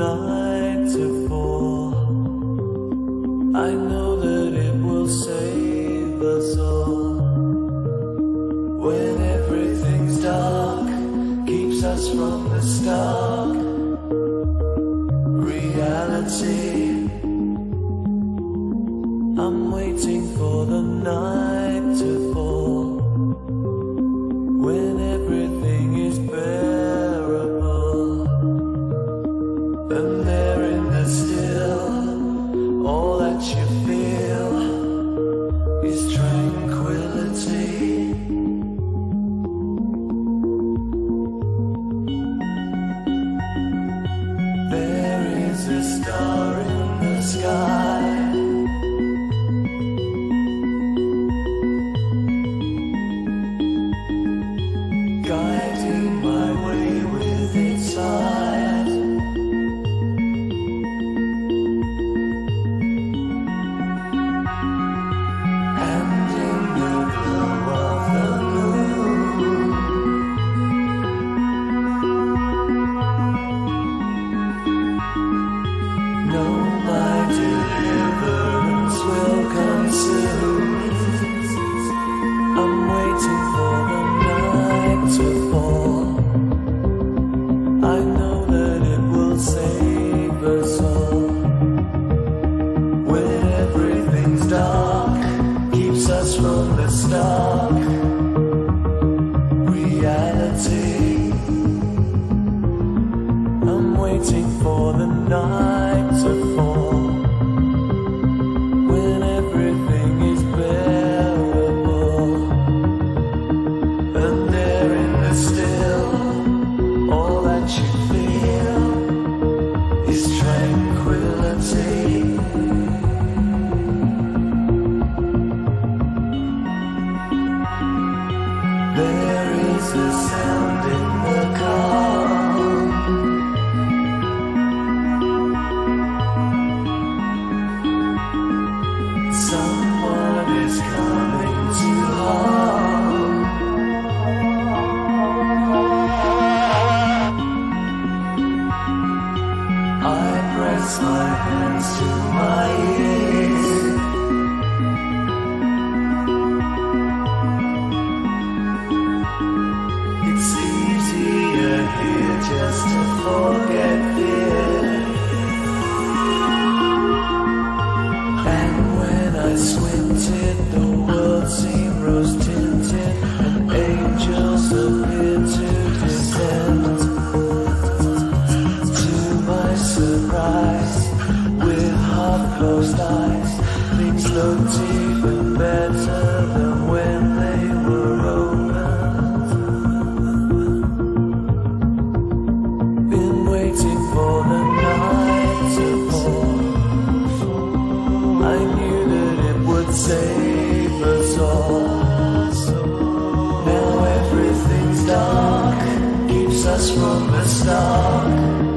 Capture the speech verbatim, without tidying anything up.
night to fall. I know that it will save us all. When everything's dark, keeps us from the stark reality. I'm waiting for the night to fall, when everything is bearable, and there in the still, all that you feel is tranquility. There is a star in the sky, guiding my way with its light. And in the glow of the moon, know my deliverance will come soon. I'm waiting for the night to fall. I know that it will save us all. When everything's dark, keeps us from the stark reality. I'm waiting for the night to fall, when everything is bearable, and there in the still, all that you feel is tranquility. There is a sound in the calm, someone is coming to harm. I press my hands to my ears. It's easier here just to forget fear. And when I squinted, the world seemed rose tinted, and angels appeared to descend. To my surprise, with half-closed eyes, things looked even better than when they were opened. Been waiting for the night to fall. I knew that it would save us all. Now everything's dark, keeps us from the stark